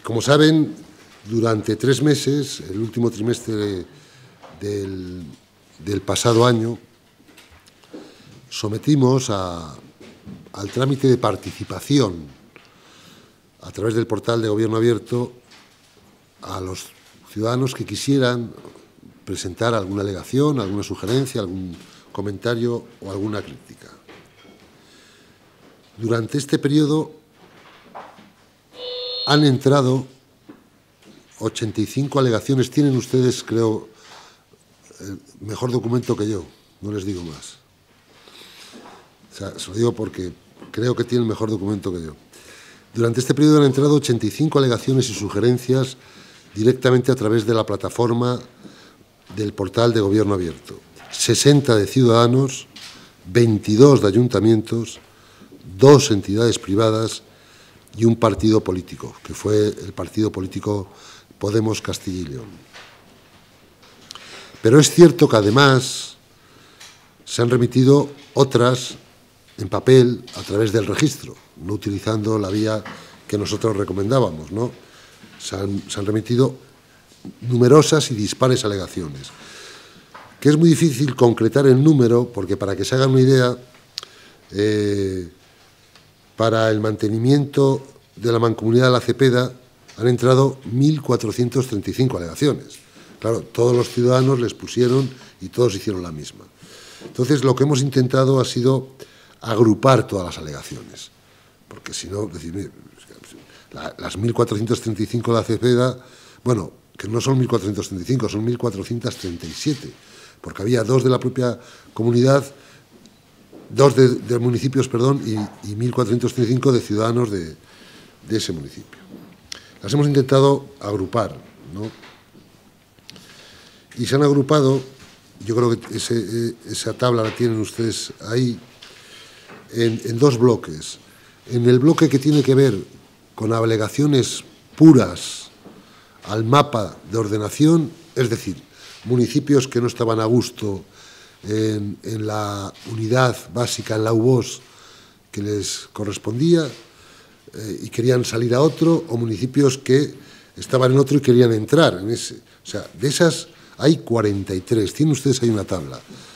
Como saben, durante 3 meses, el último trimestre del pasado año, sometimos al trámite de participación a través del portal de Gobierno Abierto a los ciudadanos que quisieran presentar alguna alegación, alguna sugerencia, algún comentario o alguna crítica. Durante este periodo han entrado 85 alegaciones. Tienen ustedes, creo, el mejor documento que yo, no les digo más. O sea, se lo digo porque creo que tienen mejor documento que yo. Durante este periodo han entrado 85 alegaciones y sugerencias directamente a través de la plataforma del portal de Gobierno Abierto. 60 de ciudadanos, 22 de ayuntamientos, 2 entidades privadas y un partido político, que fue el partido político Podemos Castilla y León. Pero es cierto que además se han remitido otras en papel a través del registro, no utilizando la vía que nosotros recomendábamos, ¿no? Se han remitido numerosas y dispares alegaciones, que es muy difícil concretar el número, porque para que se hagan una idea, para el mantenimiento de la mancomunidad de la Cepeda han entrado 1.435 alegaciones. Claro, todos los ciudadanos les pusieron y todos hicieron la misma. Entonces, lo que hemos intentado ha sido agrupar todas las alegaciones, porque si no, decir, las 1.435 de la Cepeda, bueno, que no son 1.435, son 1.437, porque había 2 de la propia comunidad, 2 de municipios, perdón, y 1.435 de ciudadanos de ese municipio. Las hemos intentado agrupar, ¿no? Y se han agrupado, yo creo que esa tabla la tienen ustedes ahí, en 2 bloques. En el bloque que tiene que ver con alegaciones puras al mapa de ordenación, es decir, municipios que no estaban a gusto en la unidad básica, en la UBOS que les correspondía y querían salir a otro, o municipios que estaban en otro y querían entrar en ese. O sea, de esas hay 43. Tienen ustedes ahí una tabla.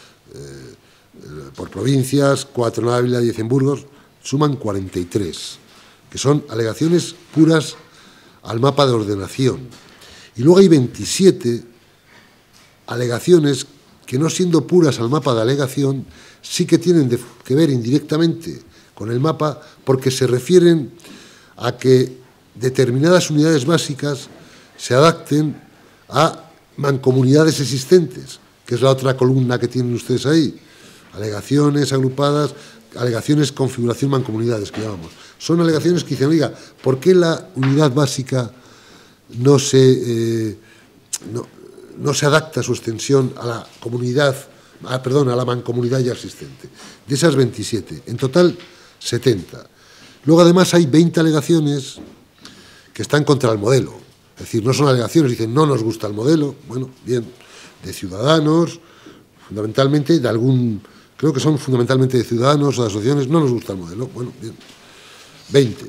Por provincias, 4 en Ávila, 10 en Burgos, suman 43, que son alegaciones puras al mapa de ordenación. Y luego hay 27 alegaciones que, no siendo puras al mapa de alegación, sí que tienen que ver indirectamente con el mapa, porque se refieren a que determinadas unidades básicas se adapten a mancomunidades existentes, que es la otra columna que tienen ustedes ahí. Alegaciones agrupadas, alegaciones configuración mancomunidades, que llamamos. Son alegaciones que dicen, oiga, ¿por qué la unidad básica no se adapta a su extensión a la comunidad, a la mancomunidad ya existente? De esas 27, en total 70. Luego además hay 20 alegaciones que están contra el modelo. Es decir, no son alegaciones, dicen no nos gusta el modelo, bueno, bien, de ciudadanos, fundamentalmente de algún, creo que son fundamentalmente de ciudadanos o de asociaciones, no nos gusta el modelo, bueno, bien, 20.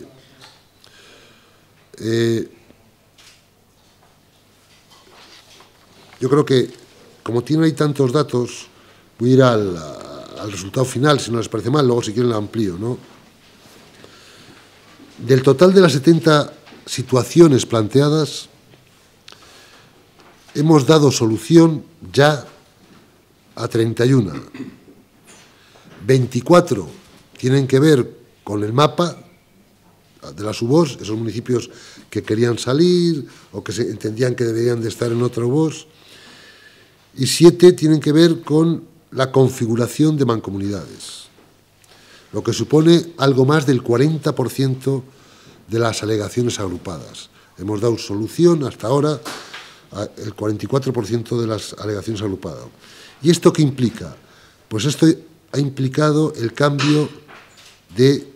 Yo creo que, como tienen ahí tantos datos, voy a ir al resultado final, si no les parece mal, luego si quieren lo amplío, ¿no? Del total de las 70 situaciones planteadas, hemos dado solución ya a 31. 24 tienen que ver con el mapa de las UBOS, esos municipios que querían salir o que se entendían que deberían de estar en otra UBOS, y 7 tienen que ver con la configuración de mancomunidades, lo que supone algo más del 40% de las alegaciones agrupadas. Hemos dado solución hasta ahora al 44% de las alegaciones agrupadas. ¿Y esto qué implica? Pues esto ha implicado el cambio de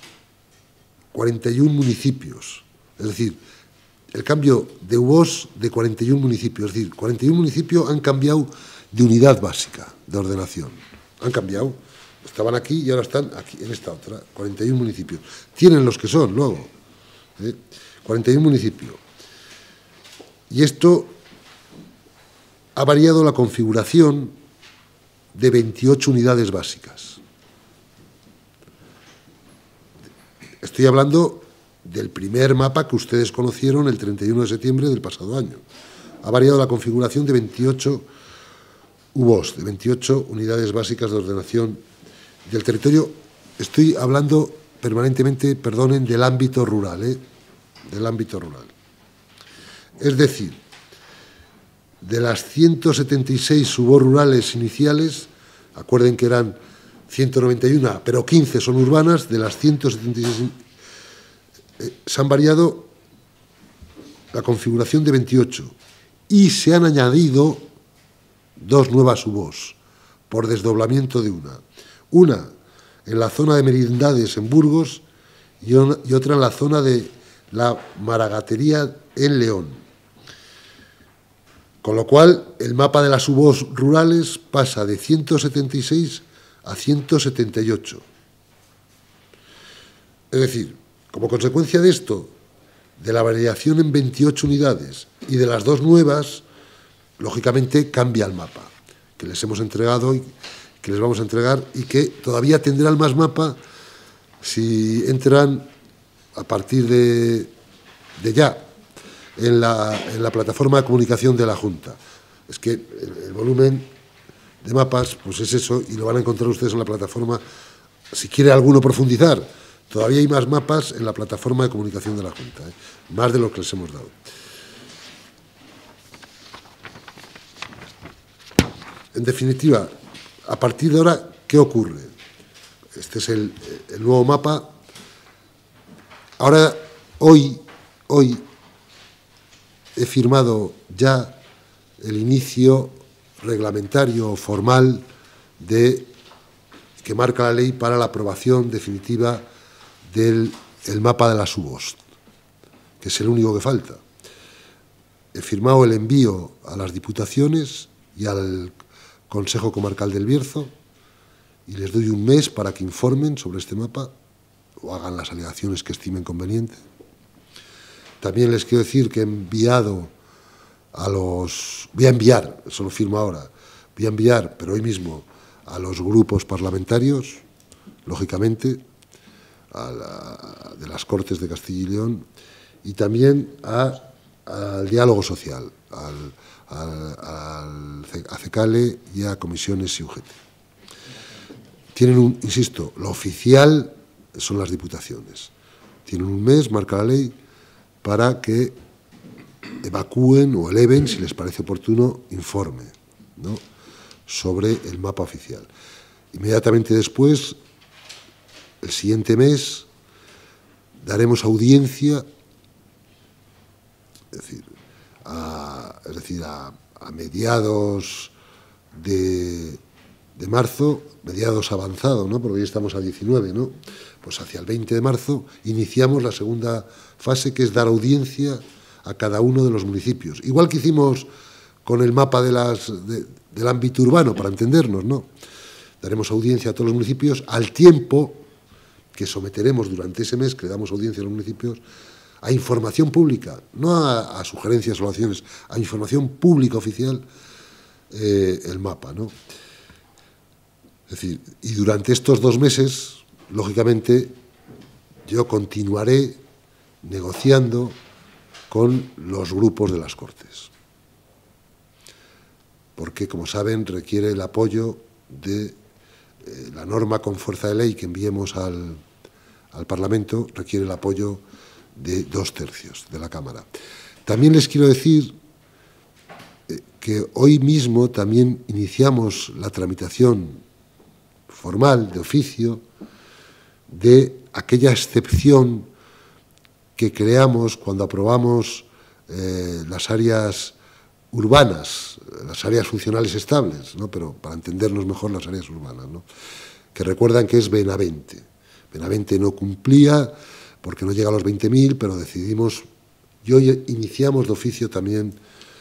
41 municipios, es decir, el cambio de UBOS de 41 municipios, es decir, 41 municipios han cambiado de unidad básica de ordenación. Han cambiado, estaban aquí y ahora están aquí, en esta otra, 41 municipios. Tienen los que son luego. 41 municipios. Y esto ha variado la configuración de 28 unidades básicas. Estoy hablando del primer mapa que ustedes conocieron el 31 de septiembre del pasado año. Ha variado la configuración de 28 UBOs, de 28 unidades básicas de ordenación del territorio. Estoy hablando permanentemente, perdonen, del ámbito rural, del ámbito rural. Es decir, de las 176 UBOs rurales iniciales, acuerden que eran 191, pero 15 son urbanas, de las 176 se han variado la configuración de 28 y se han añadido 2 nuevas UBOs por desdoblamiento de una en la zona de Merindades en Burgos y otra en la zona de la Maragatería en León. Con lo cual, el mapa de las UBOs rurales pasa de 176 a 178. Es decir, como consecuencia de esto, de la variación en 28 unidades y de las 2 nuevas, lógicamente cambia el mapa, que les hemos entregado y que les vamos a entregar y que todavía tendrán más mapa si entran a partir de ya en la plataforma de comunicación de la Junta. Es que el volumen de mapas pues es eso y lo van a encontrar ustedes en la plataforma. Si quiere alguno profundizar, todavía hay más mapas en la plataforma de comunicación de la Junta, más de lo que les hemos dado. En definitiva, a partir de ahora, ¿qué ocurre? Este es el nuevo mapa. Ahora, hoy he firmado ya el inicio reglamentario formal que marca la ley para la aprobación definitiva del mapa de las UBOs, que es el único que falta. He firmado el envío a las diputaciones y al Consejo Comarcal del Bierzo y les doy un mes para que informen sobre este mapa o hagan las alegaciones que estimen conveniente. También les quiero decir que he enviado voy a enviar, eso lo firmo ahora, voy a enviar, pero hoy mismo, a los grupos parlamentarios, lógicamente, de las Cortes de Castilla y León, y también al diálogo social, a CECALE y a comisiones y UGT. Tienen insisto, lo oficial son las diputaciones. Tienen un mes, marca la ley, para que evacúen o eleven, si les parece oportuno, informe, ¿no?, sobre el mapa oficial. Inmediatamente después, el siguiente mes, daremos audiencia, es decir, a mediados de marzo, mediados avanzado, ¿no?, porque hoy estamos a 19, ¿no?, pues hacia el 20 de marzo iniciamos la segunda fase, que es dar audiencia a cada uno de los municipios. Igual que hicimos con el mapa del ámbito urbano, para entendernos, ¿no? Daremos audiencia a todos los municipios al tiempo que someteremos durante ese mes, que le damos audiencia a los municipios, a información pública, no a sugerencias o acciones, a información pública oficial, el mapa, ¿no? Es decir, y durante estos 2 meses, lógicamente, yo continuaré negociando con los grupos de las Cortes, porque, como saben, requiere el apoyo de la norma con fuerza de ley que enviemos al Parlamento, requiere el apoyo de 2/3 de la Cámara. También les quiero decir que hoy mismo también iniciamos la tramitación formal, de oficio, de aquella excepción que creamos cuando aprobamos las áreas urbanas, las áreas funcionales estables, ¿no?, pero para entendernos mejor, las áreas urbanas, ¿no?, que recuerdan que es Benavente. Benavente no cumplía porque no llega a los 20.000, pero decidimos, y hoy iniciamos de oficio también,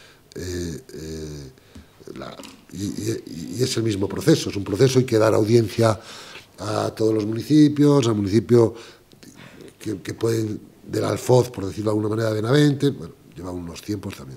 y es el mismo proceso, es un proceso, hay que dar audiencia a todos los municipios, al municipio que pueden del Alfoz, por decirlo de alguna manera, de Benavente, bueno, lleva unos tiempos también.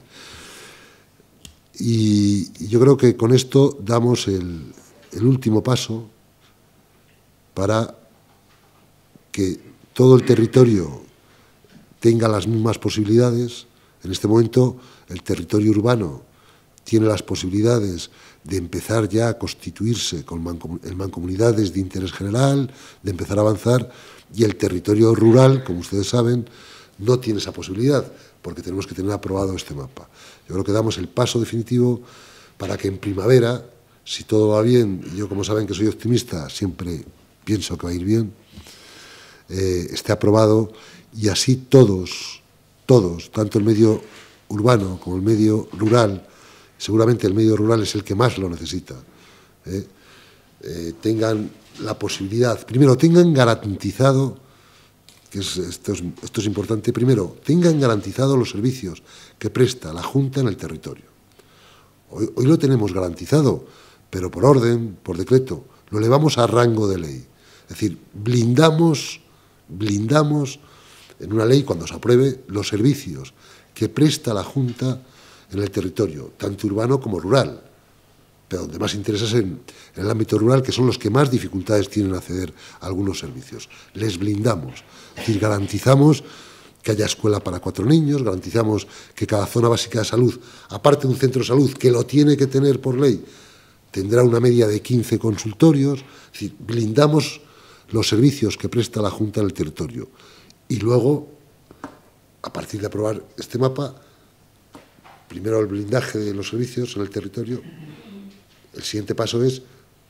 Y yo creo que con esto damos el último paso para que todo el territorio tenga las mismas posibilidades. En este momento el territorio urbano tiene las posibilidades de empezar ya a constituirse en mancomunidades de interés general, de empezar a avanzar, y el territorio rural, como ustedes saben, no tiene esa posibilidad, porque tenemos que tener aprobado este mapa. Yo creo que damos el paso definitivo para que en primavera, si todo va bien, y yo, como saben que soy optimista, siempre pienso que va a ir bien, esté aprobado, y así todos, tanto el medio urbano como el medio rural, seguramente el medio rural es el que más lo necesita, tengan la posibilidad, primero, tengan garantizado, que esto es importante, primero, tengan garantizados los servicios que presta la Junta en el territorio. Hoy lo tenemos garantizado, pero por orden, por decreto, lo elevamos a rango de ley. Es decir, blindamos en una ley, cuando se apruebe, los servicios que presta la Junta en el territorio, tanto urbano como rural. Pero donde más interesa es en el ámbito rural, que son los que más dificultades tienen a acceder a algunos servicios. Les blindamos, es decir, garantizamos que haya escuela para 4 niños, garantizamos que cada zona básica de salud, aparte de un centro de salud que lo tiene que tener por ley, tendrá una media de 15 consultorios, es decir, blindamos los servicios que presta la Junta en el territorio. Y luego, a partir de aprobar este mapa, primero el blindaje de los servicios en el territorio, el siguiente paso es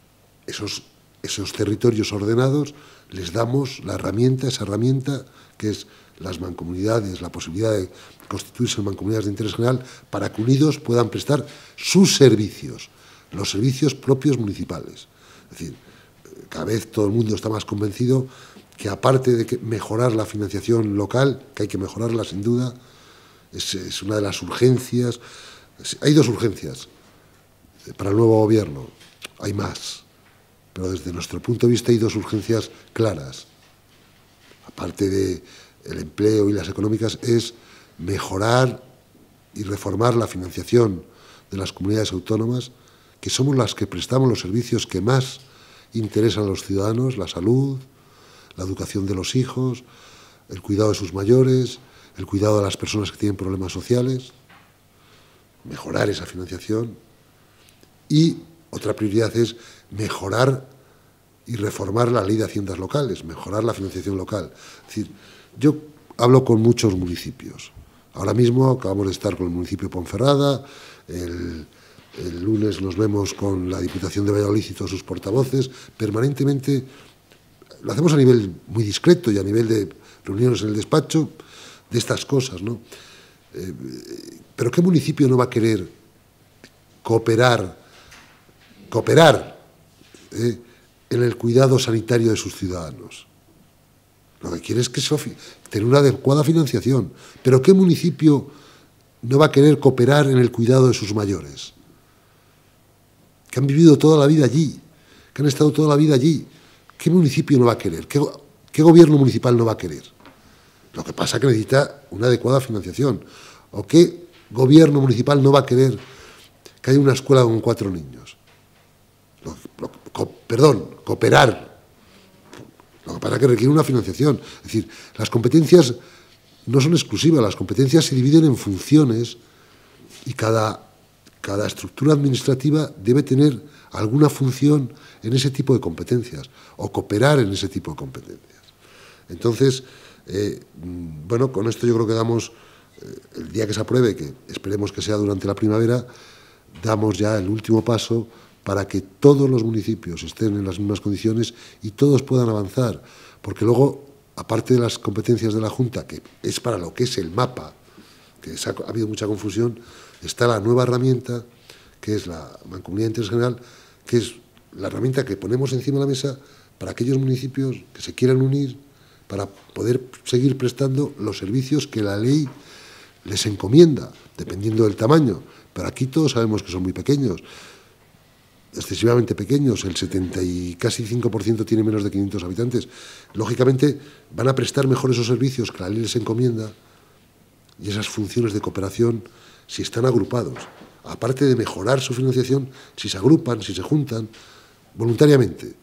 esos territorios ordenados, les damos la herramienta, esa herramienta que es las mancomunidades, la posibilidad de constituirse en mancomunidades de interés general, para que unidos puedan prestar sus servicios, los servicios propios municipales. Es decir, cada vez todo el mundo está más convencido que, aparte de mejorar la financiación local, que hay que mejorarla sin duda, es una de las urgencias. Hay 2 urgencias para el nuevo gobierno, hay más, pero desde nuestro punto de vista hay 2 urgencias claras. Aparte del empleo y las económicas, es mejorar y reformar la financiación de las comunidades autónomas, que somos las que prestamos los servicios que más interesan a los ciudadanos: la salud, la educación de los hijos, el cuidado de sus mayores, el cuidado de las personas que tienen problemas sociales. Mejorar esa financiación. Y otra prioridad es mejorar y reformar la ley de haciendas locales, mejorar la financiación local. Es decir, yo hablo con muchos municipios. Ahora mismo acabamos de estar con el municipio de Ponferrada, el lunes nos vemos con la Diputación de Valladolid y todos sus portavoces. Permanentemente lo hacemos a nivel muy discreto y a nivel de reuniones en el despacho de estas cosas, ¿no? Pero ¿qué municipio no va a querer cooperar en el cuidado sanitario de sus ciudadanos? Lo que quiere es tener una adecuada financiación. Pero ¿qué municipio no va a querer cooperar en el cuidado de sus mayores? Que han vivido toda la vida allí, que han estado toda la vida allí. ¿Qué municipio no va a querer? ¿Qué gobierno municipal no va a querer? Lo que pasa es que necesita una adecuada financiación. ¿O qué gobierno municipal no va a querer que haya una escuela con 4 niños? Cooperar. Lo que pasa es que requiere una financiación. Es decir, las competencias no son exclusivas, las competencias se dividen en funciones y cada estructura administrativa debe tener alguna función en ese tipo de competencias o cooperar en ese tipo de competencias. Entonces, bueno, con esto yo creo que damos, el día que se apruebe, que esperemos que sea durante la primavera, damos ya el último paso para que todos los municipios estén en las mismas condiciones y todos puedan avanzar, porque luego, aparte de las competencias de la Junta, que es para lo que es el mapa, que ha habido mucha confusión, está la nueva herramienta, que es la Mancomunidad de Interés General, que es la herramienta que ponemos encima de la mesa para aquellos municipios que se quieran unir para poder seguir prestando los servicios que la ley les encomienda, dependiendo del tamaño. Pero aquí todos sabemos que son muy pequeños. excesivamente pequeños, el 70 y casi 5% tiene menos de 500 habitantes, lógicamente van a prestar mejor esos servicios que la ley les encomienda y esas funciones de cooperación si están agrupados. Aparte de mejorar su financiación, si se agrupan, si se juntan, voluntariamente.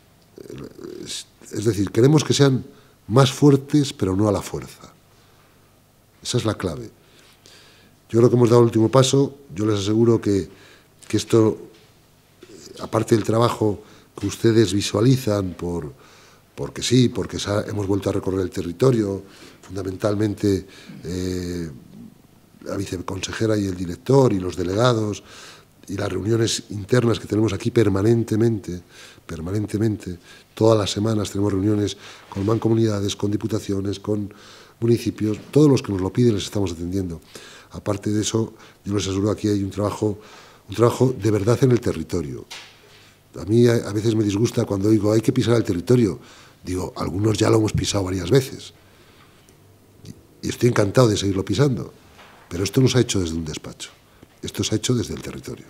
Es decir, queremos que sean más fuertes, pero no a la fuerza. Esa es la clave. Yo creo que hemos dado el último paso. Yo les aseguro que esto, aparte del trabajo que ustedes visualizan porque sí, porque hemos vuelto a recorrer el territorio, fundamentalmente la viceconsejera y el director y los delegados y las reuniones internas que tenemos aquí permanentemente, todas las semanas tenemos reuniones con mancomunidades, con diputaciones, con municipios, todos los que nos lo piden les estamos atendiendo. Aparte de eso, yo les aseguro que aquí hay un trabajo de verdad en el territorio. A mí a veces me disgusta cuando digo hay que pisar el territorio. Digo, algunos ya lo hemos pisado varias veces y estoy encantado de seguirlo pisando, pero esto no se ha hecho desde un despacho, esto se ha hecho desde el territorio.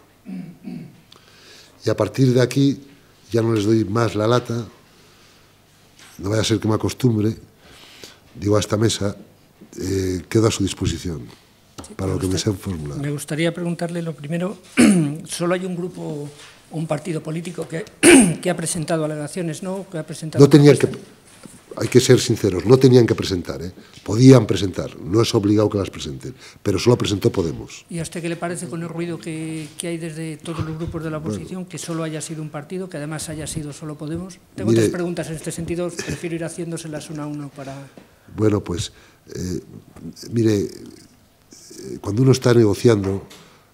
Y a partir de aquí ya no les doy más la lata, no vaya a ser que me acostumbre, digo a esta mesa, quedo a su disposición para lo que me sean formulado. Me gustaría preguntarle lo primero, solo hay un grupo, un partido político que ha presentado alegaciones, ¿no? Que ha presentado no tenían que, hay que ser sinceros, no tenían que presentar, podían presentar, no es obligado que las presenten, pero solo presentó Podemos. ¿Y a usted qué le parece con el ruido que hay desde todos los grupos de la oposición, que solo haya sido un partido, que además haya sido solo Podemos? Tengo tres preguntas en este sentido, prefiero ir haciéndoselas una a uno para... Bueno, pues, mire, cuando uno está negociando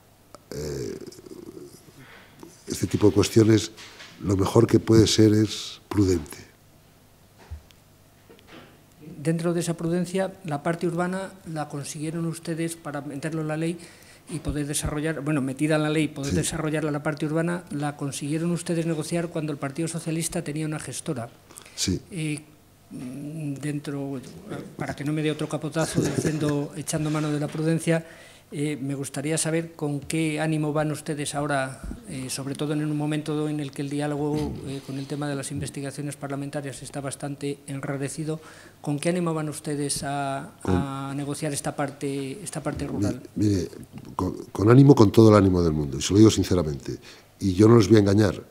este tipo de cuestiones, lo mejor que puede ser es prudente. Dentro de esa prudencia, la parte urbana la consiguieron ustedes para meterlo en la ley y poder desarrollar, bueno, metida en la ley, poder desarrollarla la parte urbana, la consiguieron ustedes negociar cuando el Partido Socialista tenía una gestora. Sí. Dentro, para que no me dé otro capotazo diciendo, echando mano de la prudencia, me gustaría saber con qué ánimo van ustedes ahora, sobre todo en un momento en el que el diálogo con el tema de las investigaciones parlamentarias está bastante enrarecido, ¿con qué ánimo van ustedes a negociar esta parte rural? Mire, con ánimo, con todo el ánimo del mundo, y se lo digo sinceramente, y yo no les voy a engañar,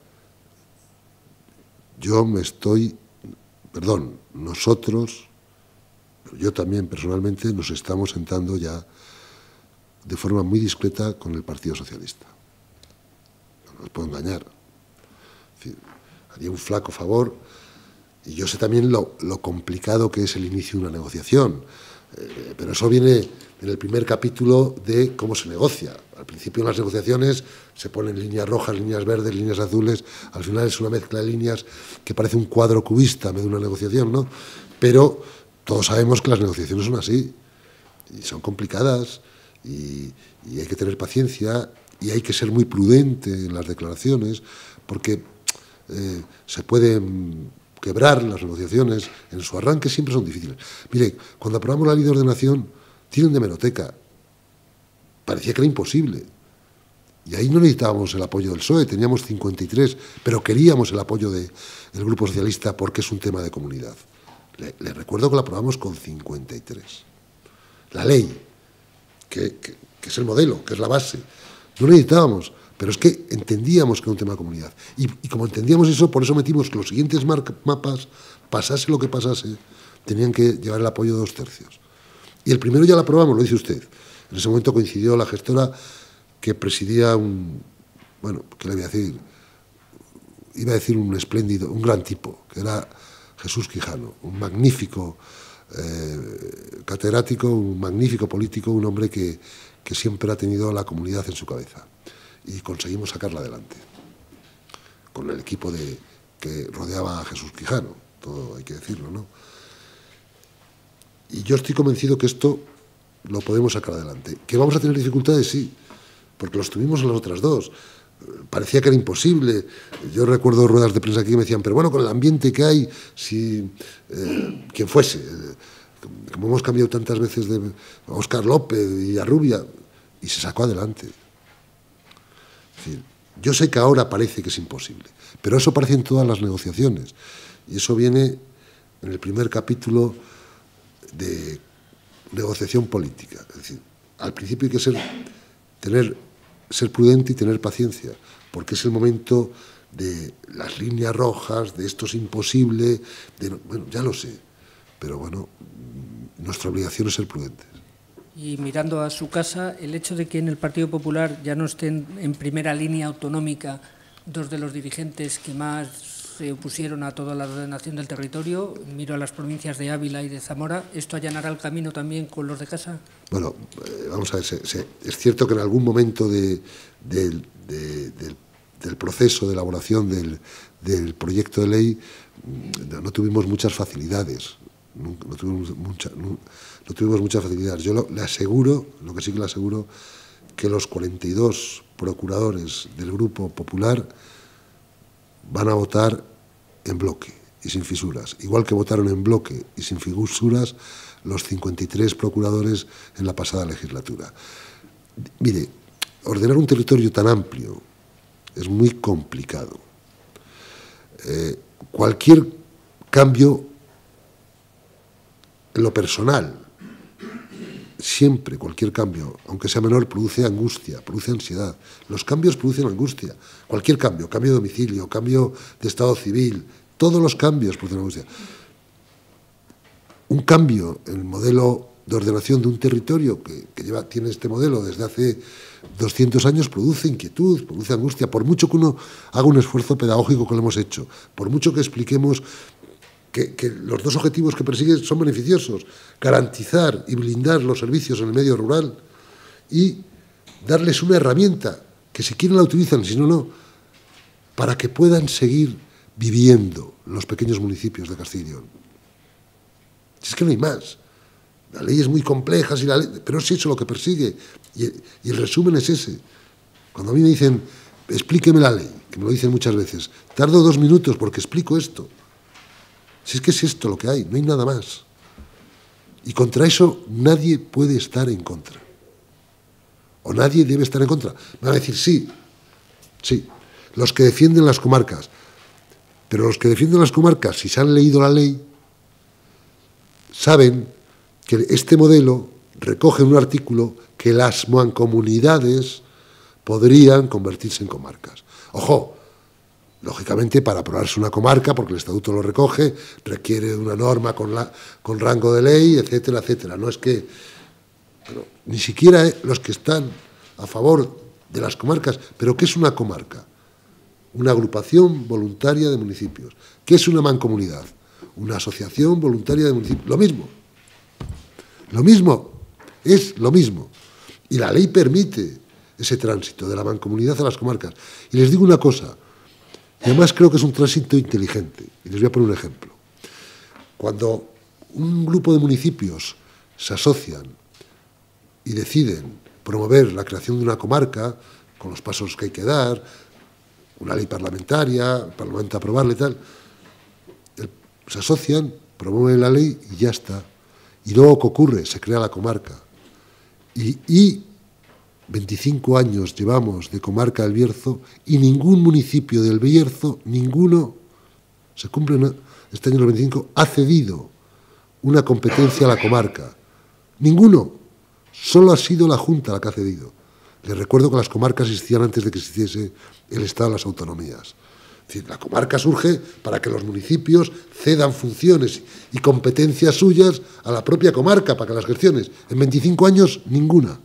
nosotros, yo también personalmente, nos estamos sentando ya de forma muy discreta con el Partido Socialista. No les puedo engañar. Es decir, haría un flaco favor, y yo sé también lo complicado que es el inicio de una negociación, pero eso viene en el primer capítulo de cómo se negocia. Al principio en las negociaciones se ponen líneas rojas, líneas verdes, líneas azules, al final es una mezcla de líneas que parece un cuadro cubista en medio de una negociación, ¿no? Pero todos sabemos que las negociaciones son así, y son complicadas, y hay que tener paciencia, y hay que ser muy prudente en las declaraciones, porque se pueden quebrar las negociaciones, en su arranque siempre son difíciles. Mire, cuando aprobamos la ley de ordenación, tienen de hemeroteca, parecía que era imposible, y ahí no necesitábamos el apoyo del PSOE, teníamos 53, pero queríamos el apoyo del Grupo Socialista porque es un tema de comunidad. Le recuerdo que la aprobamos con 53. La ley, que es el modelo, que es la base, no necesitábamos, pero es que entendíamos que era un tema de comunidad. Y como entendíamos eso, por eso metimos que los siguientes mapas, pasase lo que pasase, tenían que llevar el apoyo de 2/3. Y el primero ya lo aprobamos, lo dice usted. En ese momento coincidió la gestora que presidía ¿qué le voy a decir? Iba a decir un espléndido, un gran tipo, que era Jesús Quijano, un magnífico catedrático, un magnífico político, un hombre que siempre ha tenido la comunidad en su cabeza. Y conseguimos sacarla adelante, con el equipo que rodeaba a Jesús Quijano, todo hay que decirlo, ¿no? Y yo estoy convencido que esto lo podemos sacar adelante. ¿Que vamos a tener dificultades? Sí, porque los tuvimos en las otras dos. Parecía que era imposible. Yo recuerdo ruedas de prensa aquí que me decían, pero bueno, con el ambiente que hay, si quien fuese, como hemos cambiado tantas veces de Óscar López y a Rubia, y se sacó adelante. Es decir, Yo sé que ahora parece que es imposible, pero eso aparece en todas las negociaciones. Y eso viene en el primer capítulo de negociación política. Es decir, al principio hay que ser prudente y tener paciencia, porque es el momento de las líneas rojas, de esto es imposible, bueno, ya lo sé, pero bueno, nuestra obligación es ser prudentes. Y mirando a su casa, el hecho de que en el Partido Popular ya no estén en primera línea autonómica dos de los dirigentes que más se opusieron a toda la ordenación del territorio, miro a las provincias de Ávila y de Zamora, ¿esto allanará el camino también con los de casa? Bueno, vamos a ver, es cierto que en algún momento del proceso de elaboración del proyecto de ley no tuvimos muchas facilidades. No tuvimos muchas facilidades. Yo le aseguro, lo que sí que le aseguro, que los 42 procuradores del Grupo Popular van a votar en bloque y sin fisuras, igual que votaron en bloque y sin fisuras los 53 procuradores en la pasada legislatura. Mire, ordenar un territorio tan amplio es muy complicado. Cualquier cambio en lo personal, siempre cualquier cambio, aunque sea menor, produce angustia, produce ansiedad. Los cambios producen angustia. Cualquier cambio, cambio de domicilio, cambio de estado civil, todos los cambios producen angustia. Un cambio en el modelo de ordenación de un territorio que tiene este modelo desde hace 200 años produce inquietud, produce angustia, por mucho que uno haga un esfuerzo pedagógico que lo hemos hecho, por mucho que expliquemos que los dos objetivos que persigue son beneficiosos: garantizar y blindar los servicios en el medio rural y darles una herramienta que si quieren la utilizan, si no, no, para que puedan seguir viviendo los pequeños municipios de Castilla y León. Si es que no hay más. La ley es muy compleja, pero es eso lo que persigue. Y el resumen es ese. Cuando a mí me dicen, explíqueme la ley, que me lo dicen muchas veces, tardo 2 minutos porque explico esto. Si es que es esto lo que hay, no hay nada más. Y contra eso nadie puede estar en contra. O nadie debe estar en contra. Me van a decir, sí, los que defienden las comarcas. Pero los que defienden las comarcas, si se han leído la ley, saben que este modelo recoge en un artículo que las mancomunidades podrían convertirse en comarcas. Ojo, lógicamente, para aprobarse una comarca, porque el estatuto lo recoge, requiere una norma con rango de ley, etcétera, etcétera. No es que, pero ni siquiera los que están a favor de las comarcas. ¿Pero qué es una comarca? Una agrupación voluntaria de municipios. ¿Qué es una mancomunidad? Una asociación voluntaria de municipios. Lo mismo. Lo mismo. Es lo mismo. Y la ley permite ese tránsito de la mancomunidad a las comarcas. Y les digo una cosa. Y además creo que es un tránsito inteligente. Y les voy a poner un ejemplo. Cuando un grupo de municipios se asocian y deciden promover la creación de una comarca, con los pasos que hay que dar, una ley parlamentaria, el Parlamento aprobarla y tal, se asocian, promueven la ley y ya está. Y luego, ¿qué ocurre? Se crea la comarca. Y 25 años llevamos de comarca del Bierzo y ningún municipio del Bierzo, ninguno, se cumple este año los 25, ha cedido una competencia a la comarca. Ninguno. Solo ha sido la Junta la que ha cedido. Les recuerdo que las comarcas existían antes de que existiese el Estado de las autonomías. Es decir, la comarca surge para que los municipios cedan funciones y competencias suyas a la propia comarca para que las gestiones. En 25 años, ninguna.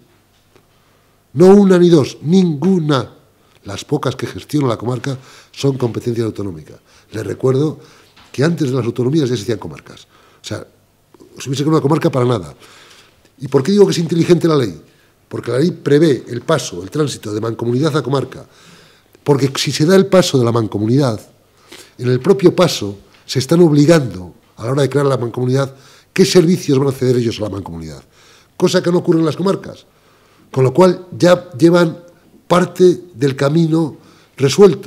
No una ni dos, ninguna. Las pocas que gestiona la comarca son competencias autonómicas. Les recuerdo que antes de las autonomías ya existían comarcas. O sea, si hubiese una comarca para nada. ¿Y por qué digo que es inteligente la ley? Porque la ley prevé el paso, el tránsito de mancomunidad a comarca. Porque si se da el paso de la mancomunidad, en el propio paso se están obligando, a la hora de crear la mancomunidad, qué servicios van a ceder ellos a la mancomunidad. Cosa que no ocurre en las comarcas. Con lo cual ya llevan parte del camino resuelto.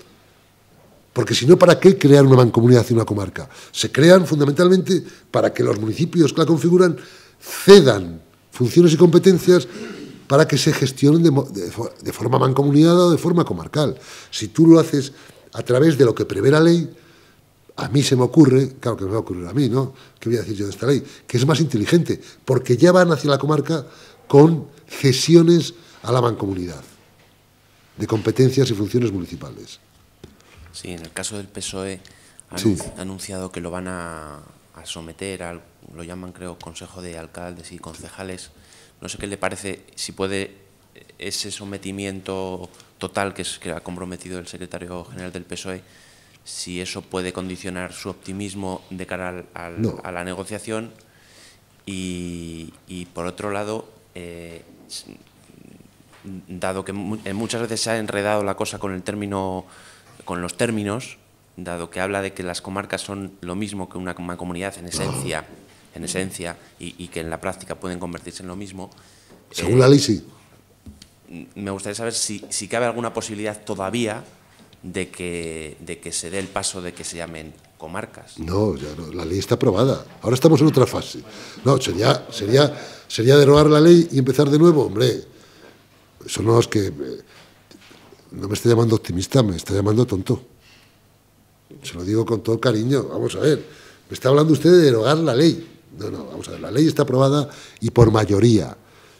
Porque si no, ¿para qué crear una mancomunidad y una comarca? Se crean fundamentalmente para que los municipios que la configuran cedan funciones y competencias para que se gestionen de forma mancomunidad o de forma comarcal. Si tú lo haces a través de lo que prevé la ley, a mí se me ocurre, claro que me va a ocurrir a mí, ¿no? ¿Qué voy a decir yo de esta ley? Que es más inteligente, porque ya van hacia la comarca con cesiones a la mancomunidad de competencias y funciones municipales. Sí, en el caso del PSOE ha anunciado que lo van a someter al, lo llaman creo, Consejo de Alcaldes y Concejales. No sé qué le parece, si puede ese sometimiento total que ha comprometido el secretario general del PSOE, si eso puede condicionar su optimismo de cara a la negociación y por otro lado, dado que muchas veces se ha enredado la cosa con los términos, dado que habla de que las comarcas son lo mismo que una comunidad en esencia y que en la práctica pueden convertirse en lo mismo. Según la ley, sí. Me gustaría saber si cabe alguna posibilidad todavía de que se dé el paso de que se llamen comarcas. No, ya no, la ley está aprobada. Ahora estamos en otra fase. No, sería derogar la ley y empezar de nuevo, hombre. Eso no es que... no me está llamando optimista, me está llamando tonto. Se lo digo con todo cariño. Vamos a ver, me está hablando usted de derogar la ley. No, vamos a ver, la ley está aprobada y por mayoría.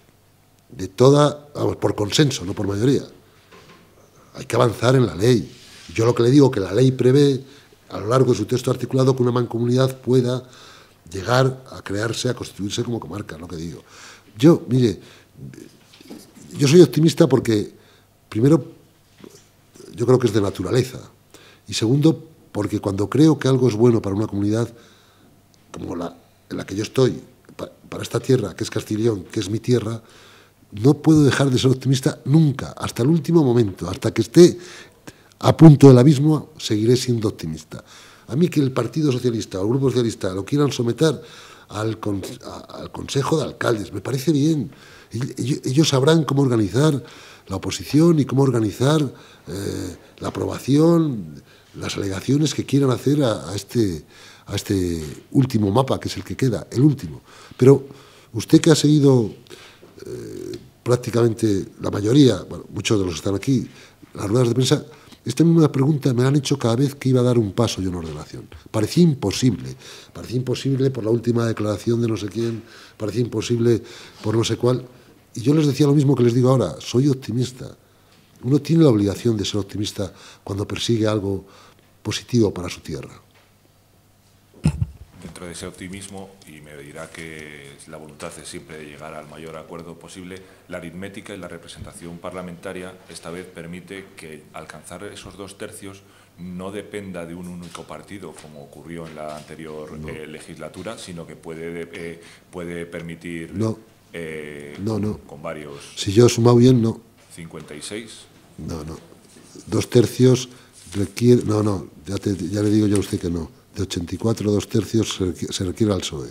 Por consenso, no por mayoría. Hay que avanzar en la ley. Yo lo que le digo que la ley prevé, a lo largo de su texto articulado, que una mancomunidad pueda llegar a crearse, a constituirse como comarca, lo que digo. Mire, yo soy optimista porque, primero, yo creo que es de naturaleza. Y segundo, porque cuando creo que algo es bueno para una comunidad, como en la que yo estoy, para esta tierra, que es Castiglión, que es mi tierra, no puedo dejar de ser optimista nunca, hasta el último momento, hasta que esté a punto del abismo, seguiré siendo optimista. A mí que el Partido Socialista o el Grupo Socialista lo quieran someter al Consejo de Alcaldes, me parece bien. Ellos sabrán cómo organizar la oposición y cómo organizar la aprobación, las alegaciones que quieran hacer a este último mapa, que es el que queda, el último. Pero usted que ha seguido prácticamente la mayoría, bueno, muchos de los que están aquí, las ruedas de prensa, esta misma pregunta me la han hecho cada vez que iba a dar un paso yo en ordenación. Parecía imposible por la última declaración de no sé quién, parecía imposible por no sé cuál. Y yo les decía lo mismo que les digo ahora, soy optimista. Uno tiene la obligación de ser optimista cuando persigue algo positivo para su tierra. Dentro de ese optimismo, y me dirá que la voluntad es siempre de llegar al mayor acuerdo posible, la aritmética y la representación parlamentaria esta vez permite que alcanzar esos 2 tercios no dependa de un único partido, como ocurrió en la anterior legislatura, sino que puede permitir con varios... Si yo he sumado bien, no. 56. No. 2 tercios requiere... No, ya le digo yo a usted que no. De 84, 2 tercios se requiere al PSOE.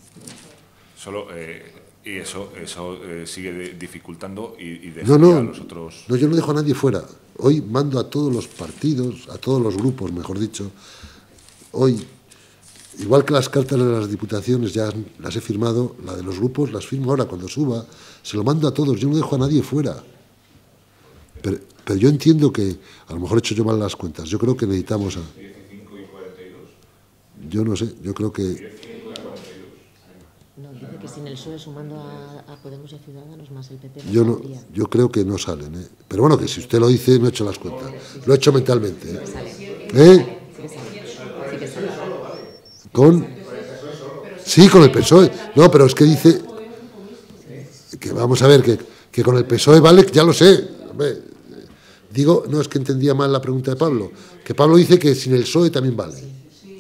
Y eso sigue dificultando y dejaría a los otros... No, yo no dejo a nadie fuera. Hoy mando a todos los partidos, a todos los grupos, mejor dicho. Hoy, igual que las cartas de las diputaciones ya las he firmado, la de los grupos las firmo ahora cuando suba, se lo mando a todos, yo no dejo a nadie fuera. Pero yo entiendo que, a lo mejor he hecho yo mal las cuentas, yo creo que necesitamos... Yo no sé, yo creo que... No, dice que sin el PSOE sumando a Podemos y a Ciudadanos más el PP... Yo creo que no salen, ¿eh? Pero bueno, que si usted lo dice, no he hecho las cuentas. Lo he hecho mentalmente, ¿eh? Sí, con el PSOE. No, pero es que dice... Que vamos a ver, que con el PSOE vale, ya lo sé. Hombre, digo, no, es que entendía mal la pregunta de Pablo. Que Pablo dice que sin el PSOE también vale.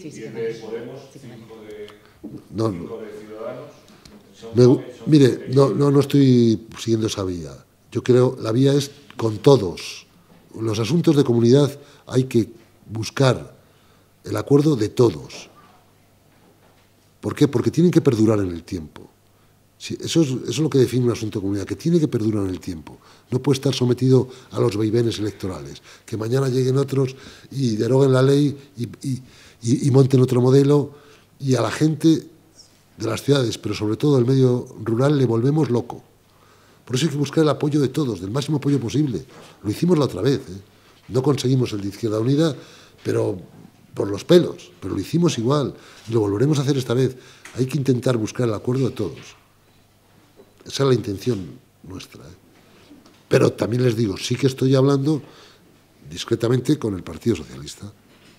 Mire, no estoy siguiendo esa vía. Yo creo la vía es con todos. En los asuntos de comunidad hay que buscar el acuerdo de todos. ¿Por qué? Porque tienen que perdurar en el tiempo. Sí, eso es lo que define un asunto de comunidad, que tiene que perdurar en el tiempo. No puede estar sometido a los vaivenes electorales. Que mañana lleguen otros y deroguen la ley y monten otro modelo, y a la gente de las ciudades, pero sobre todo del medio rural, le volvemos loco. Por eso hay que buscar el apoyo de todos, del máximo apoyo posible. Lo hicimos la otra vez, ¿eh? No conseguimos el de Izquierda Unida, pero por los pelos, pero lo hicimos igual y lo volveremos a hacer esta vez. Hay que intentar buscar el acuerdo de todos. Esa es la intención nuestra, ¿eh? Pero también les digo, sí que estoy hablando discretamente con el Partido Socialista.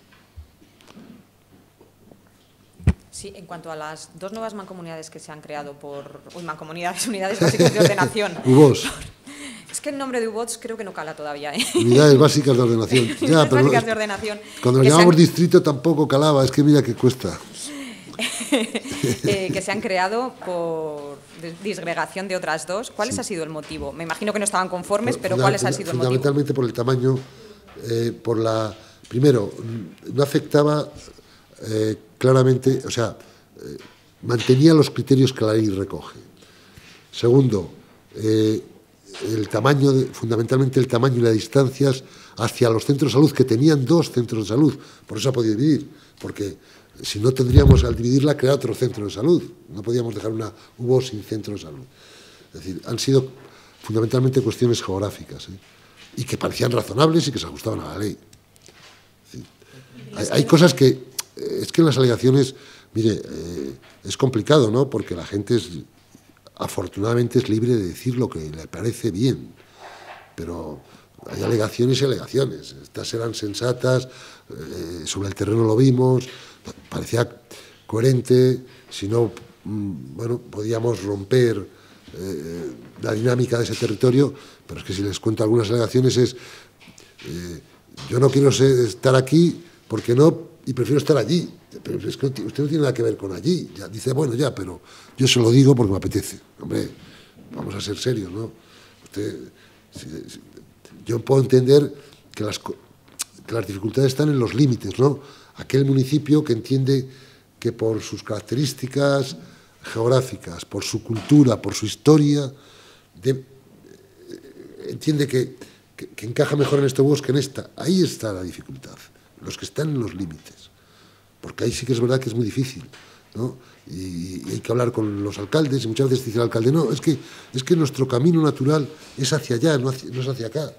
Sí, en cuanto a las dos nuevas mancomunidades que se han creado mancomunidades, unidades básicas de ordenación. UBOS. Es que el nombre de UBOS creo que no cala todavía, ¿eh? Unidades básicas de ordenación. Unidades básicas de ordenación. Cuando lo llamamos distrito tampoco calaba, es que mira qué cuesta. Que se han creado por disgregación de otras dos. ¿Cuál ha sido el motivo? Me imagino que no estaban conformes, pero ¿cuál ha sido el motivo? Fundamentalmente por el tamaño, primero, no afectaba claramente, o sea, mantenía los criterios que la ley recoge. Segundo, el tamaño, fundamentalmente el tamaño y las distancias hacia los centros de salud, que tenían 2 centros de salud, por eso ha podido dividir, porque si no tendríamos al dividirla crear otro centro de salud, no podíamos dejar una UBOS sin centro de salud. Es decir, han sido fundamentalmente cuestiones geográficas, ¿eh? Y que parecían razonables y que se ajustaban a la ley. Es decir, hay cosas que, es que en las alegaciones, mire, es complicado, ¿no? Porque la gente afortunadamente es libre de decir lo que le parece bien, pero hay alegaciones y alegaciones. Estas eran sensatas, sobre el terreno lo vimos, parecía coherente, si no, bueno, podíamos romper la dinámica de ese territorio, pero es que si les cuento algunas alegaciones es, yo no quiero estar aquí porque no, y prefiero estar allí, pero es que usted no tiene nada que ver con allí. Ya dice, bueno, ya, pero yo se lo digo porque me apetece. Hombre, vamos a ser serios, ¿no? Yo puedo entender que las dificultades están en los límites, ¿no? Aquel municipio que entiende que por sus características geográficas, por su cultura, por su historia, entiende que encaja mejor en este bosque que en esta. Ahí está la dificultad, los que están en los límites, porque ahí sí que es verdad que es muy difícil, ¿no? Y hay que hablar con los alcaldes, y muchas veces dice el alcalde, no, es que nuestro camino natural es hacia allá, no es hacia acá.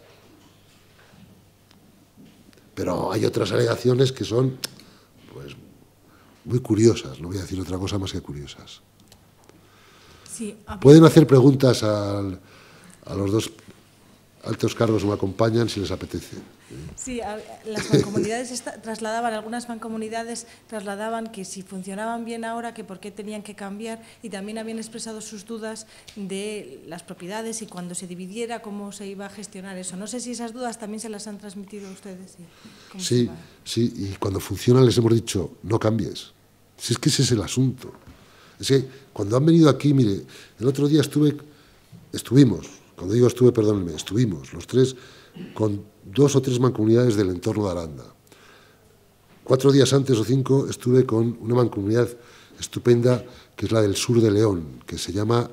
Pero hay otras alegaciones que son, pues, muy curiosas, no voy a decir otra cosa más que curiosas. Sí, pueden hacer preguntas a los 2 altos cargos que me acompañan si les apetece. Sí, las mancomunidades algunas mancomunidades trasladaban que si funcionaban bien ahora, que por qué tenían que cambiar, y también habían expresado sus dudas de las propiedades y cuando se dividiera cómo se iba a gestionar eso. No sé si esas dudas también se las han transmitido a ustedes. Sí, y cuando funcionan les hemos dicho, no cambies. Si es que ese es el asunto. Es que cuando han venido aquí, mire, el otro día estuvimos, cuando digo estuve, perdónenme, estuvimos los 3 con 2 o 3 mancomunidades del entorno de Aranda. 4 días antes o 5 estuve con una mancomunidad estupenda que es la del sur de León, que se llama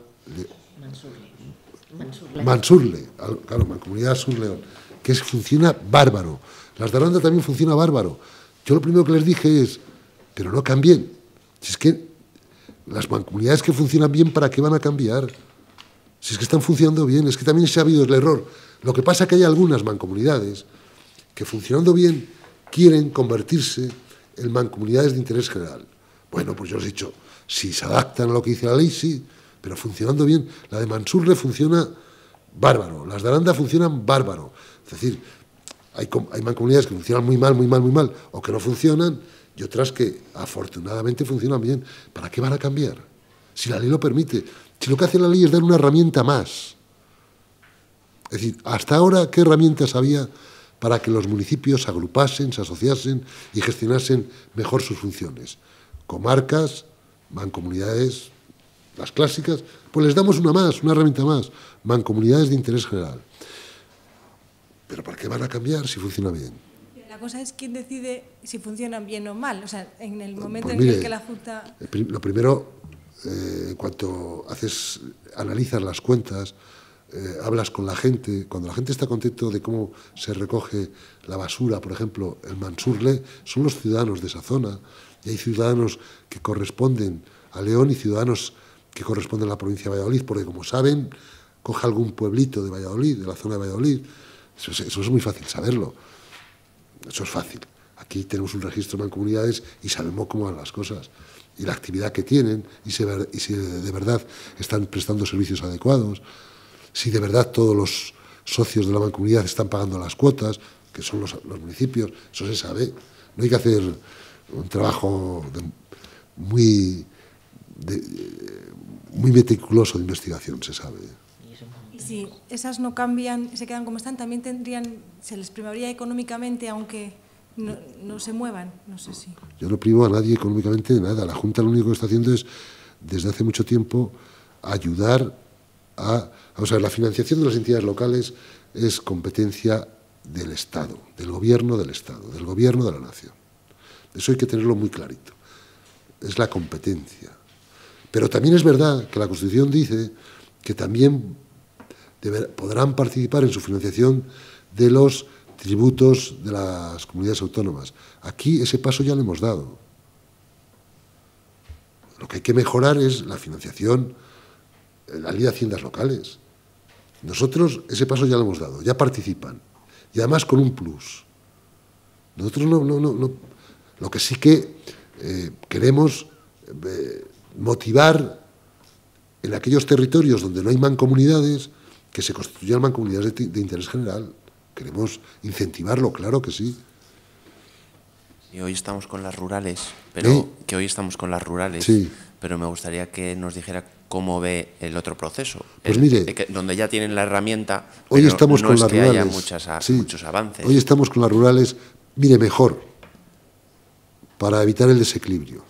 Mansurle, claro, Mancomunidad Sur León, que funciona bárbaro. Las de Aranda también funciona bárbaro. Yo lo primero que les dije es, pero no cambien. Si es que las mancomunidades que funcionan bien, ¿para qué van a cambiar? Si es que están funcionando bien, es que también se ha habido el error. Lo que pasa es que hay algunas mancomunidades que funcionando bien quieren convertirse en mancomunidades de interés general. Bueno, pues yo os he dicho, si se adaptan a lo que dice la ley, sí, pero funcionando bien. La de Mansurle funciona bárbaro, las de Aranda funcionan bárbaro. Es decir, hay mancomunidades que funcionan muy mal, o que no funcionan, y otras que afortunadamente funcionan bien. ¿Para qué van a cambiar? Si la ley lo permite. Si lo que hace la ley es dar una herramienta más. Es decir, hasta ahora, ¿qué herramientas había para que los municipios se agrupasen, se asociasen y gestionasen mejor sus funciones? Comarcas, mancomunidades, las clásicas, pues les damos una herramienta más, mancomunidades de interés general. ¿Pero para qué van a cambiar si funciona bien? La cosa es quién decide si funcionan bien o mal. O sea, en el momento pues en mire, el que la Junta... Lo primero, en cuanto analizas las cuentas, hablas con la gente, cuando la gente está contento de cómo se recoge la basura, por ejemplo, el Mansurle, son los ciudadanos de esa zona, y hay ciudadanos que corresponden a León y ciudadanos que corresponden a la provincia de Valladolid, porque como saben, coja algún pueblito de Valladolid, de la zona de Valladolid, eso es muy fácil saberlo. Eso es fácil. Aquí tenemos un registro de mancomunidades y sabemos cómo van las cosas y la actividad que tienen y si de verdad están prestando servicios adecuados, si de verdad todos los socios de la mancomunidad están pagando las cuotas, que son los municipios, eso se sabe. No hay que hacer un trabajo muy meticuloso de investigación, se sabe. Y si esas no cambian, se quedan como están, también se les privaría económicamente, aunque no se muevan, no sé si. Yo no privo a nadie económicamente de nada. La Junta lo único que está haciendo es, desde hace mucho tiempo, ayudar vamos a ver, la financiación de las entidades locales es competencia del Estado, del Gobierno del Estado, del Gobierno de la Nación. Eso hay que tenerlo muy clarito. Es la competencia. Pero también es verdad que la Constitución dice que también podrán participar en su financiación de los tributos de las comunidades autónomas. Aquí ese paso ya lo hemos dado. Lo que hay que mejorar es la financiación, la ley de haciendas locales. Nosotros ese paso ya lo hemos dado, ya participan. Y además con un plus. Nosotros no. Lo que sí que queremos motivar en aquellos territorios donde no hay mancomunidades, que se constituyan mancomunidades de interés general. Queremos incentivarlo, claro que sí. Y hoy estamos con las rurales, pero Sí. Pero me gustaría que nos dijera cómo ve el otro proceso. Pues mire, donde ya tienen la herramienta, hoy pero estamos no con es las que rurales. haya Sí. muchos avances. Hoy estamos con las rurales, mire, mejor, para evitar el desequilibrio.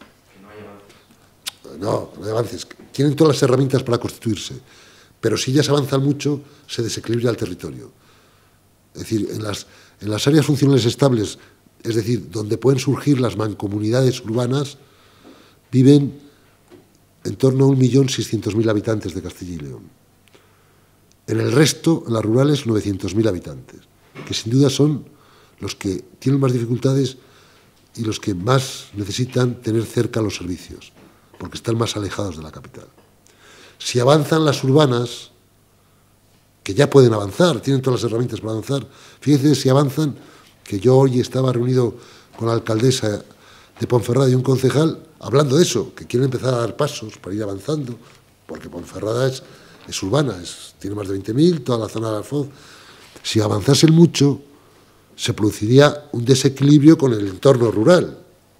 No hay avances. Tienen todas las herramientas para constituirse, pero si ellas avanzan mucho, se desequilibra el territorio. Es decir, en las áreas funcionales estables, es decir, donde pueden surgir las mancomunidades urbanas, viven en torno a 1.600.000 habitantes de Castilla y León. En el resto, en las rurales, 900.000 habitantes, que sin duda son los que tienen más dificultades y los que más necesitan tener cerca los servicios, porque están más alejados de la capital. Si avanzan las urbanas, que ya pueden avanzar, tienen todas las herramientas para avanzar, fíjense si avanzan, que yo hoy estaba reunido con la alcaldesa de Ponferrada y un concejal hablando de eso, que quieren empezar a dar pasos para ir avanzando, porque Ponferrada es urbana, tiene más de 20.000, toda la zona de Alfoz. Si avanzasen mucho, se produciría un desequilibrio con el entorno rural.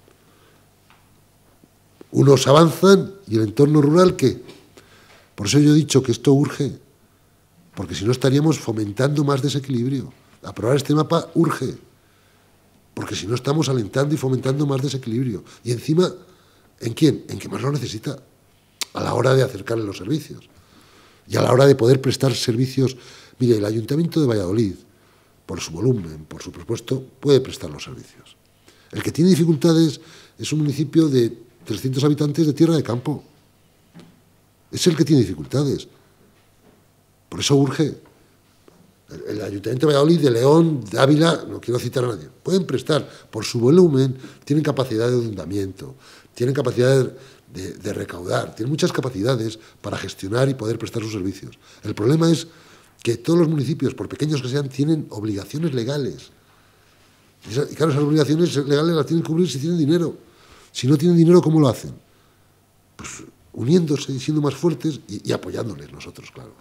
Unos avanzan y el entorno rural, ¿qué? Por eso yo he dicho que esto urge, porque si no estaríamos fomentando más desequilibrio. Aprobar este mapa urge, porque si no estamos alentando y fomentando más desequilibrio. Y encima, ¿en quién? En quien más lo necesita, a la hora de acercarle los servicios y a la hora de poder prestar servicios. Mire, el Ayuntamiento de Valladolid, por su volumen, por su presupuesto, puede prestar los servicios. El que tiene dificultades es un municipio de 300 habitantes de tierra de campo. Es el que tiene dificultades. Por eso urge. El Ayuntamiento de Valladolid, de León, de Ávila, no quiero citar a nadie, pueden prestar por su volumen, tienen capacidad de endeudamiento, tienen capacidad de recaudar, tienen muchas capacidades para gestionar y poder prestar sus servicios. El problema es que todos los municipios, por pequeños que sean, tienen obligaciones legales. Y claro, esas obligaciones legales las tienen que cubrir si tienen dinero. Si no tienen dinero, ¿cómo lo hacen? Pues uniéndose y siendo más fuertes y apoyándoles nosotros, claro.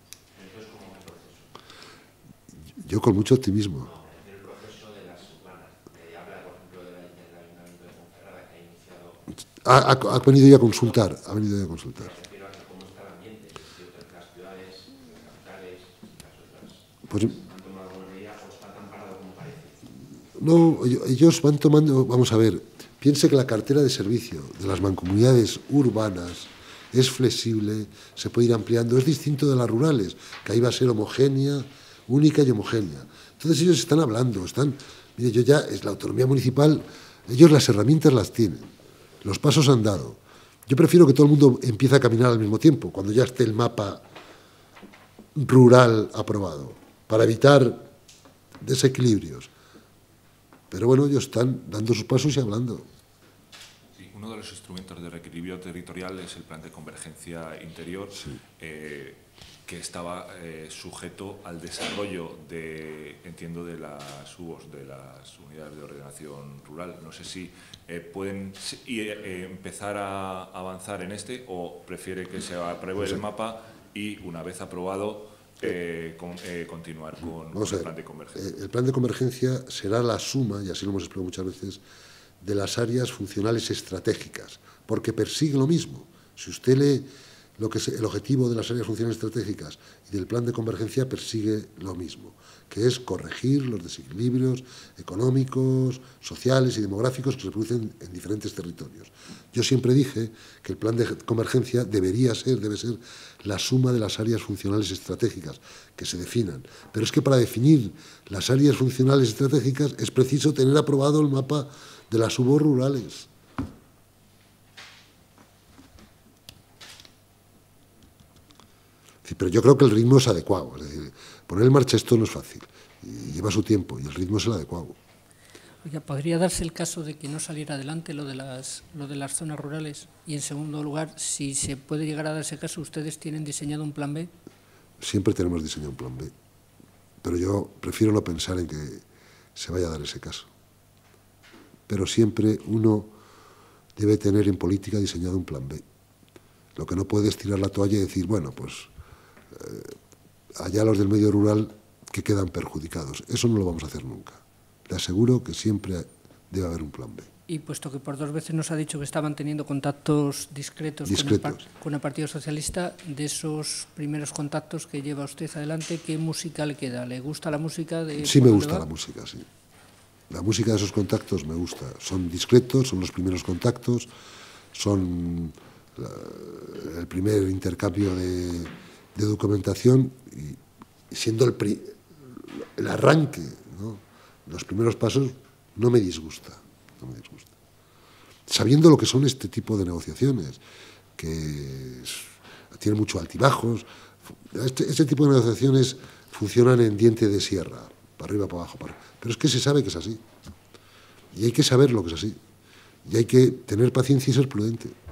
Yo con mucho optimismo. El proceso de las urbanas, habla, por ejemplo, del Ayuntamiento de Ponferrada, que ha iniciado... Ha venido ya a consultar, ha venido ya a consultar. Me refiero a que cómo está el ambiente, si las ciudades, las capitales, las otras, Pues, ¿han tomado alguna medida o está tan parado como parece? no, ellos van tomando, vamos a ver, piense que la cartera de servicio de las mancomunidades urbanas es flexible, se puede ir ampliando, es distinto de las rurales, que ahí va a ser homogénea, única y homogénea. Entonces ellos están hablando, mire, yo ya, es la autonomía municipal, ellos las herramientas las tienen, los pasos han dado. Yo prefiero que todo el mundo empiece a caminar al mismo tiempo, cuando ya esté el mapa rural aprobado, para evitar desequilibrios. Pero bueno, ellos están dando sus pasos y hablando. Sí, uno de los instrumentos de reequilibrio territorial es el plan de convergencia interior. Sí. que estaba sujeto al desarrollo entiendo, de las UOS, de las unidades de ordenación rural. No sé si pueden empezar a avanzar en este, o prefiere que se apruebe el mapa y, una vez aprobado, continuar con el plan de convergencia. El plan de convergencia será la suma, y así lo hemos explicado muchas veces, de las áreas funcionales estratégicas, porque persigue lo mismo. Si usted lee lo que es el objetivo de las áreas funcionales estratégicas y del plan de convergencia, persigue lo mismo, que es corregir los desequilibrios económicos, sociales y demográficos que se producen en diferentes territorios. Yo siempre dije que el plan de convergencia debe ser la suma de las áreas funcionales estratégicas que se definan. Pero es que para definir las áreas funcionales estratégicas es preciso tener aprobado el mapa de las UOS rurales. Pero yo creo que el ritmo es adecuado. Es decir, poner en marcha esto no es fácil. Y lleva su tiempo, y el ritmo es el adecuado. Oiga, ¿podría darse el caso de que no saliera adelante lo de las zonas rurales? Y, en segundo lugar, si se puede llegar a dar ese caso, ¿ustedes tienen diseñado un plan B? Siempre tenemos diseñado un plan B. Pero yo prefiero no pensar en que se vaya a dar ese caso. Pero siempre uno debe tener en política diseñado un plan B. Lo que no puede es tirar la toalla y decir, bueno, pues allá los del medio rural que quedan perjudicados. Eso no lo vamos a hacer nunca. Le aseguro que siempre debe haber un plan B. Y puesto que por 2 veces nos ha dicho que estaban teniendo contactos discretos. Con el Partido Socialista, de esos primeros contactos que lleva usted adelante, ¿qué música le queda? ¿Le gusta la música? Sí, me gusta la música, sí. La música de esos contactos me gusta. Son discretos, son los primeros contactos, son el primer intercambio de documentación, y siendo el arranque, ¿no?, los primeros pasos, no me disgusta. Sabiendo lo que son este tipo de negociaciones, que tienen muchos altibajos, este tipo de negociaciones funcionan en diente de sierra, para arriba, para abajo, pero es que se sabe que es así. Y hay que saber lo que es así. Y hay que tener paciencia y ser prudente.